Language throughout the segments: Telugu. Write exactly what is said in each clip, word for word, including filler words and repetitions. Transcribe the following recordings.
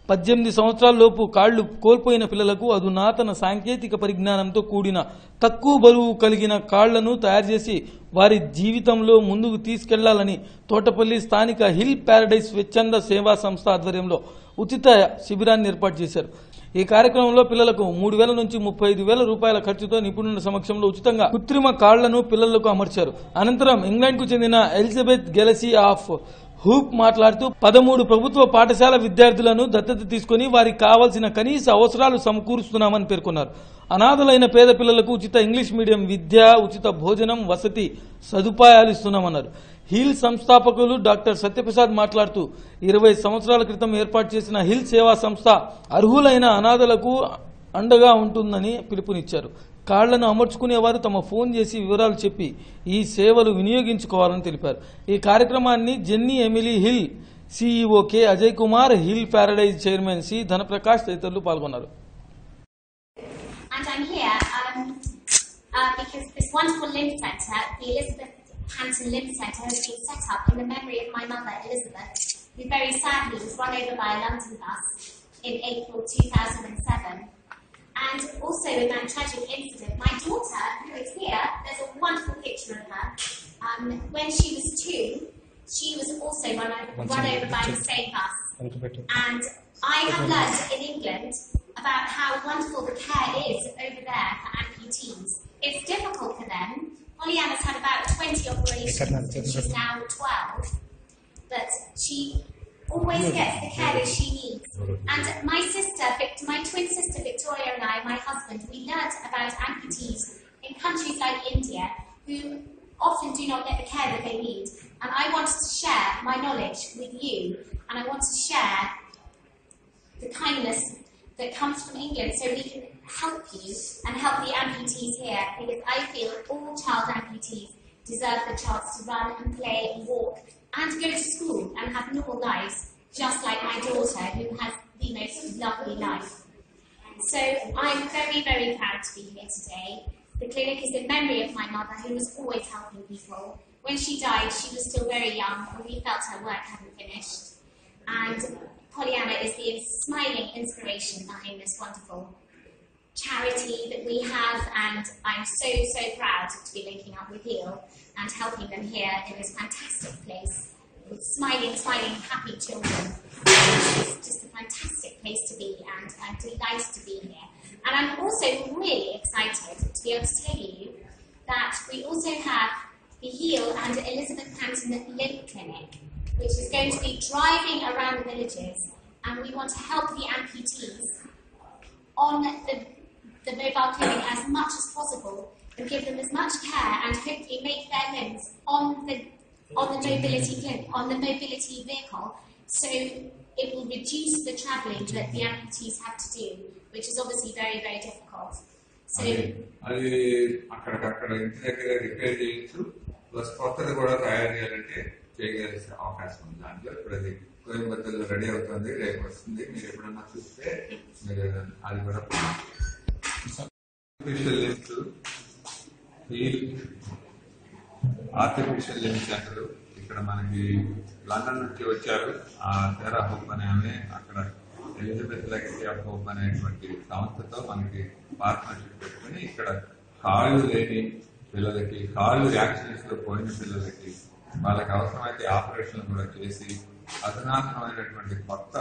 పద్దెనిమిది సంవత్సరాల లోపు కాళ్లు కోల్పోయిన పిల్లలకు అధునాతన సాంకేతిక పరిజ్ఞానంతో కూడిన తక్కువ బరువు కలిగిన కాళ్లను తయారు చేసి వారి జీవితంలో ముందుకు తీసుకెళ్లాలని తోటపల్లి స్థానిక హిల్ ప్యారడైస్ స్వచ్ఛంద సేవా సంస్థ ఆధ్వర్యంలో ఉచిత శిబిరాన్ని ఏర్పాటు చేశారు. ఈ కార్యక్రమంలో పిల్లలకు మూడు వేల నుంచి ముప్పై ఐదు వేల రూపాయల ఖర్చుతో నిపుణుల సమక్షంలో ఉచితంగా కృత్రిమ కాళ్లను పిల్లలకు అమర్చారు. అనంతరం ఇంగ్లాండ్ కు చెందిన ఎలిజబెత్ గెలసీ ఆఫ్ హూప్ మాట్లాడుతూ పదమూడు ప్రభుత్వ పాఠశాల విద్యార్థులను దత్తత తీసుకుని వారికి కావాల్సిన కనీస అవసరాలు సమకూరుస్తున్నామని పేర్కొన్నారు. అనాథలైన పేద పిల్లలకు ఉచిత ఇంగ్లీష్ మీడియం విద్య, ఉచిత భోజనం, వసతి సదుపాయాలు ఇస్తున్నామన్నారు. హిల్ సంస్థాపకులు డాక్టర్ సత్యప్రసాద్ మాట్లాడుతూ ఇరవై సంవత్సరాల క్రితం ఏర్పాటు చేసిన హిల్ సేవా సంస్థ అర్హులైన అనాథలకు అండగా ఉంటుందని పిలుపునిచ్చారు. కాళ్లను అమర్చుకునేవారు తమ ఫోన్ చేసి వివరాలు చెప్పి ఈ సేవలు వినియోగించుకోవాలని తెలిపారు. ఈ కార్యక్రమాన్ని Jenny Emily Heal CEO K Ajay Kumar, Heal Paradise chairman C Dhanaprakash తదితరులు పాల్గొన్నారు. Hanson Limb Centre has been set up in the memory of my mother, Elizabeth, who very sadly was run over by a London bus in April two thousand seven. And also in that tragic incident, my daughter, who is here, there's a wonderful picture of her. Um, when she was two, she was also run over, run over by the same bus. And I have learned in England about how wonderful the care is over there for amputees. It's difficult for them. Pollyanna's had about twenty operations, and she's now twelve, but she always gets the care that she needs. And my sister, my twin sister Victoria and I, my husband, we learnt about amputees in countries like India who often do not get the care that they need. And I wanted to share my knowledge with you, and I want to share the kindness that comes from England so we can help you and help the amputees here, because I feel all child amputees deserve the chance to run and play and walk and go to school and have normal lives, just like my daughter, who has the most lovely life. So I'm very, very proud to be here today. The clinic is in memory of my mother, who was always helping people. When she died, she was still very young, and we felt her work hadn't finished. And Pollyanna is the smiling inspiration behind this wonderful charity that we have, and I'm so, so proud to be linking up with Heal and helping them here in this fantastic place with smiling, smiling, happy children. It's just a fantastic place to be, and I'm delighted to be here. And I'm also really excited to be able to tell you that we also have the Heal and Elizabeth Hanson Limb Clinic, which is going to be driving around the villages, and we want to help the amputees on the, the mobile clinic as much as possible and give them as much care and hopefully make their limbs on the on the mobility clinic, on the mobility vehicle, so it will reduce the travelling that the amputees have to do, which is obviously very, very difficult. So అది అక్కడక్కడ ఇంటి దగ్గర రిపేర్ చేయొచ్చు, ప్లస్ కొత్తది కూడా తయారు చేయాలంటే చేయగలిగే అవకాశం ఉంది. దాంట్లో ఇప్పుడు అది కోయంబత్తూరులో రెడీ అవుతుంది, రేపు వస్తుంది. మీరు ఎప్పుడన్నా చూస్తే మీరు అది కూడా artificial limbs, Heal artificial limbs centre ఇక్కడ మనకి లండన్ నుంచి వచ్చారు. ఆ తెరా హోప్ అనే ఆమె అక్కడ ఎలిజబెత్ లెగసీ ఆఫ్ హోప్ అనేటువంటి సంస్థతో మనకి పార్ట్నర్షిప్ పెట్టుకుని ఇక్కడ కాళ్ళు లేని పిల్లలకి, కాళ్ళు యాక్సిడెంట్స్ లో పోయిన పిల్లలకి వాళ్ళకి అవసరమైతే ఆపరేషన్లు కూడా చేసి అధునాతనమైనటువంటి కొత్త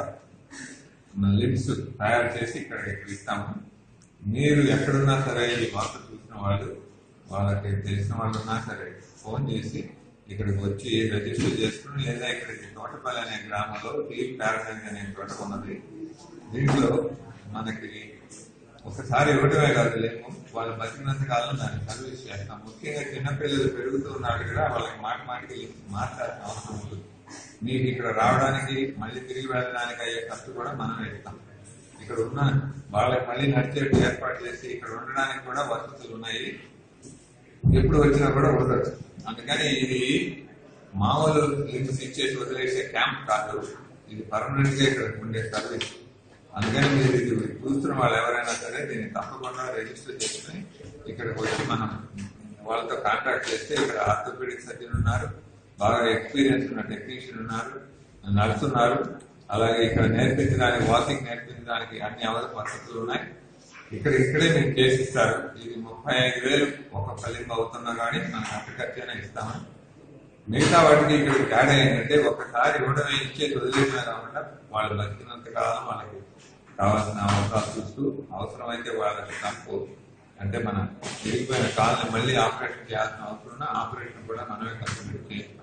లిమ్స్ తయారు చేసి ఇక్కడ ఇస్తాము. మీరు ఎక్కడున్నా సరే ఈ వార్త చూసిన వాళ్ళు, వాళ్ళకి తెలిసిన వాళ్ళు ఉన్నా సరే ఫోన్ చేసి ఇక్కడికి వచ్చి రిజిస్టర్ చేసుకుని, లేదా ఇక్కడికి తోటపల్లి అనే గ్రామంలో హిల్ ప్యారడైజ్ అనే చోట ఉన్నది. దీంట్లో మనకి ఒకసారి ఇవ్వటమే కాదు, లేము వాళ్ళు బతికినంత కాలం దాన్ని సర్వీస్ చేస్తాం. ముఖ్యంగా చిన్నపిల్లలు పెరుగుతూ ఉన్నారు కదా, వాళ్ళకి మాట మాటికి మాట్లాడాల్సిన అవసరం ఉంటుంది. మీకు ఇక్కడ రావడానికి మళ్ళీ తిరిగి వెళ్ళడానికి అయ్యే ఖర్చు కూడా మనం ఇస్తాం. ఇక్కడ ఉన్న వాళ్ళకి మళ్ళీ నడిచేట్టు ఏర్పాటు చేసి ఇక్కడ ఉండడానికి కూడా వసతులు ఉన్నాయి. ఎప్పుడు వచ్చినా కూడా ఉండొచ్చు. అందుకని ఇది మామూలు లిమ్స్ ఇచ్చేసి వదిలేసే క్యాంప్ కాదు, ఇది పర్మనెంట్ గా ఇక్కడ ఉండే సర్వీస్. అందుకని మీరు ఇది చూస్తున్న వాళ్ళు ఎవరైనా సరే దీన్ని తప్పకుండా రిజిస్టర్ చేసుకుని ఇక్కడికి వచ్చి మనం వాళ్ళతో కాంటాక్ట్ చేస్తే ఇక్కడ ఆర్థోపెడిక్ సర్జన్ ఉన్నారు, బాగా ఎక్స్పీరియన్స్ ఉన్న టెక్నీషియన్ ఉన్నారు, నర్స్ ఉన్నారు. అలాగే ఇక్కడ నేర్పించడానికి వాకింగ్ నేర్పించడానికి అన్ని అవసర వసతులు ఉన్నాయి. ఇక్కడ ఇక్కడే మీరు చేసిస్తారు. ఇది ముప్పై ఐదు వేలు ఒక ఫలింపు అవుతున్నా కానీ మనకు అక్కడ ఖర్చైనా ఇస్తాము. మిగతా వాటికి ఇక్కడ తేడా ఏంటంటే ఒకసారి ఇవ్వడమే ఇచ్చేసి వదిలేసినా కాకుండా వాళ్ళు బతికినంత కాలం వాళ్ళకి కావాల్సిన అవసరాలు చూస్తూ అవసరమైతే వాళ్ళకి తప్పు అంటే మన విరిగిపోయిన కాళ్ళని మళ్ళీ ఆపరేషన్ చేయాల్సిన అవసరం ఉన్న ఆపరేషన్ కూడా మనమే కష్టపడి చేస్తాం.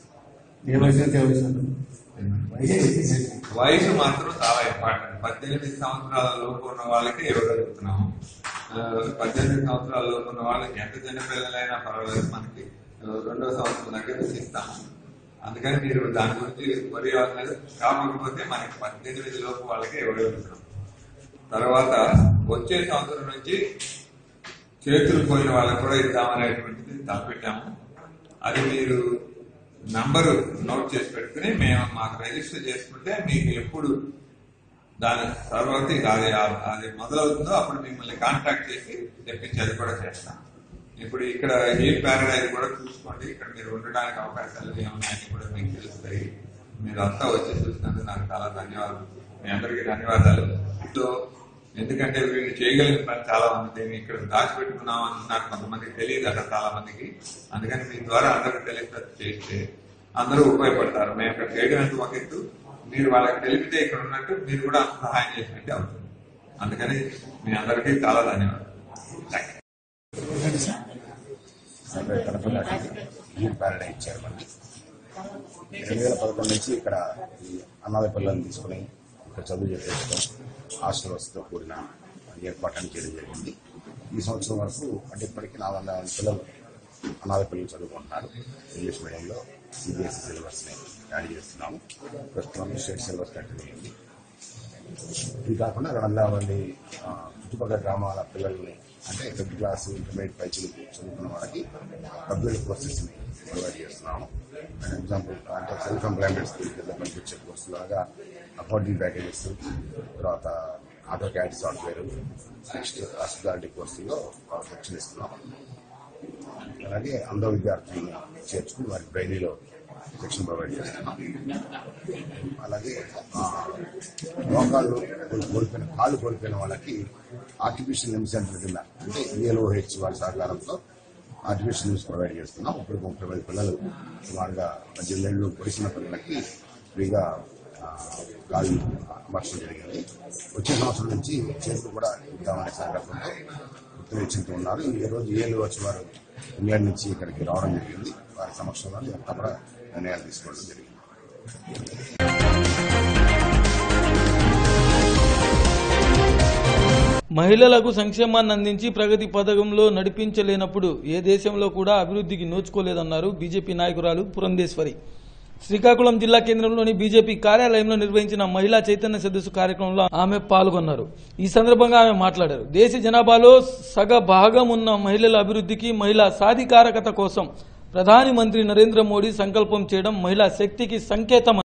వయసు మాత్రం చాలా ఇంపార్టెంట్. పద్దెనిమిది సంవత్సరాల లోపు ఉన్న వాళ్ళకి ఇవ్వగలుగుతున్నాము. పద్దెనిమిది సంవత్సరాల లోపు ఉన్న వాళ్ళకి ఎంత చిన్నపిల్లలైనా పర్వాలేదు, మనకి రెండో సంవత్సరం దగ్గర ఇస్తాము. అందుకని మీరు దాని గురించి వరి అవ్వలేదు. కాకపోతే మనకి పద్దెనిమిది లోపు వాళ్ళకి ఇవ్వగలుగుతున్నాం. తర్వాత వచ్చే సంవత్సరం నుంచి చేతులు పోయిన వాళ్ళకి కూడా ఇద్దామనేటువంటిది తలపెట్టాము. అది మీరు నంబరు నోట్ చేసి పెట్టుకుని మేము మాకు రిజిస్టర్ చేసుకుంటే మీకు ఎప్పుడు దాని తర్వాత అది అది మొదలవుతుందో అప్పుడు మిమ్మల్ని కాంటాక్ట్ చేసి తెప్పించి అది కూడా చేస్తాం. ఇప్పుడు ఇక్కడ ఏ ప్యారడైజ్ కూడా చూసుకోండి. ఇక్కడ మీరు ఉండడానికి అవకాశాలు ఏమున్నాయని కూడా మీకు తెలుస్తాయి. మీరు అంతా వచ్చి చూసినందుకు నాకు చాలా ధన్యవాదాలు. మీ అందరికీ ధన్యవాదాలు. సో ఎందుకంటే వీళ్ళు చేయగలిగిన పని చాలా ఉంది. దీన్ని ఇక్కడ దాచిపెట్టుకున్నామని నాకు కొంతమందికి తెలియదు అక్కడ చాలా మందికి. అందుకని మీ ద్వారా అందరికి తెలిసేటట్టు చేస్తే అందరూ ఉపయోగపడతారు. మేము ఇక్కడ చేయడం ఎంత ఒక ఎత్తు, మీరు వాళ్ళకి తెలిపితే ఇక్కడ ఉన్నట్టు మీరు కూడా అంత సహాయం చేసినట్టే అవుతుంది. అందుకని మీ అందరికీ చాలా ధన్యవాదాలు. ప్యారడైజ్ ఇచ్చారు మనకి. రెండు వేల పదకొండు నుంచి ఇక్కడ అనాథ పిల్లల్ని తీసుకుని ఇక్కడ చదువు చేపించడం హాస్టల్ వసతితో కూడిన ఏర్పాటు చేయడం జరిగింది. ఈ సంవత్సరం వరకు అంటే ఇప్పటికీ నాలుగు వందల పిల్లలు అనాథ పిల్లలు చదువుకుంటున్నారు. ఇంగ్లీష్ మీడియంలో సిబిఎస్ఈ సిలబస్ ని యాడ్ చేస్తున్నాము. ప్రస్తుతం స్టేట్ సిలబస్ కంటిన్యూ అయింది. ఇది కాకుండా రెండు వందల మంది చుట్టుపక్కల గ్రామాల పిల్లల్ని అంటే ఫిఫ్త్ క్లాస్ ఇంటర్మీడియట్ పైచీలు చదువుకున్న వాళ్ళకి పబ్లిక్ కోర్సెస్ ని ప్రొవైడ్ చేస్తున్నాము. ఫర్ ఎగ్జాంపుల్ అంటే సెల్ఫ్ ఎంప్లాయ్మెంట్ స్కూల్ కింద పనిపించే కోర్సు లాగా అకౌంటింగ్ ప్యాకేజెస్, తర్వాత AutoCAD software, next hospitality కోర్సులో శిక్షణ ఇస్తున్నాము. అలాగే అంధ విద్యార్థులను చేర్చుకుని వారికి బ్రెయినీలో శిక్షణ ప్రొవైడ్ చేస్తున్నాం. అలాగే మోకాళ్ళు కోల్పోయిన కాళ్ళు కోల్పోయిన వాళ్ళకి ఆర్టిఫిషియల్ లిమ్స్ సెంటర్ కింద అంటే ఈఎల్ఓహెచ్ వారి సహకారంతో ఆర్టిఫిషియల్ లిమ్స్ ప్రొవైడ్ చేస్తున్నాం. ఇప్పుడు ముప్పై మంది పిల్లలు సుమారుగా పద్దెనిమిదేళ్లు పొడిసిన పిల్లలకి ఫ్రీగా కాళ్ళు అమర్చడం జరిగింది. వచ్చే సంవత్సరం నుంచి చేతులు కూడా ఇద్దామనే సంకల్పంతో ఉత్తర్వించుతూ ఉన్నారు. ఈ రోజు ఈఎల్ఓహెచ్ వారు ఇంగ్లాండ్ నుంచి ఇక్కడికి రావడం జరిగింది. వారి సమక్షంలో అంతా కూడా నిర్ణయాలు తీసుకోవడం జరిగింది. మహిళలకు సంక్షేమాన్ని అందించి ప్రగతి పథకంలో నడిపించలేనప్పుడు ఏ దేశంలో కూడా అభివృద్ధికి నోచుకోలేదన్నారు బీజేపీ నాయకురాలు పురంధేశ్వరి. శ్రీకాకుళం జిల్లా కేంద్రంలోని బీజేపీ కార్యాలయంలో నిర్వహించిన మహిళా చైతన్య సదస్సు కార్యక్రమంలో ఆమె పాల్గొన్నారు. ఈ సందర్భంగా ఆమె మాట్లాడారు. దేశ జనాభాలో సగ భాగం ఉన్న మహిళల అభివృద్ధికి, మహిళా సాధికారకత కోసం ప్రధాని మంత్రి నరేంద్ర మోడీ సంకల్పం చేయడం మహిళా శక్తికి సంకేతం.